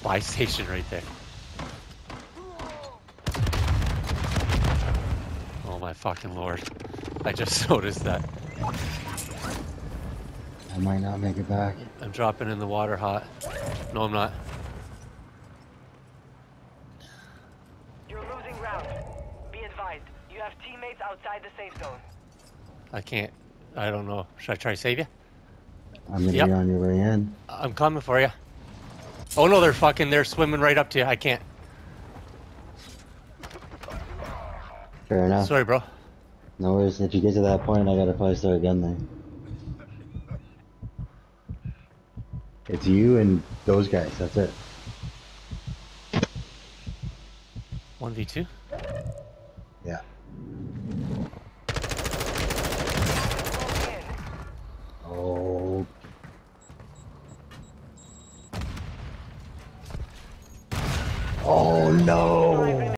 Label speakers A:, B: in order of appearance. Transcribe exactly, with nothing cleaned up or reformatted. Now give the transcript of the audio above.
A: buy station right there. Oh my fucking lord. I just noticed that.
B: I might not make it back.
A: I'm dropping in the water hot. No, I'm not.
C: You're losing round. Be advised, you have teammates outside the safe zone.
A: I can't. I don't know. Should I try to save you?
B: I'm gonna
A: Yep.
B: be on your way in.
A: I'm coming for you. Oh no, they're fucking, they're swimming right up to you. I can't.
B: Fair enough.
A: Sorry, bro.
B: No worries. If you get to that point, I gotta probably start again there. It's you and those guys. That's it.
A: one v two?
B: Yeah. Oh. Oh no.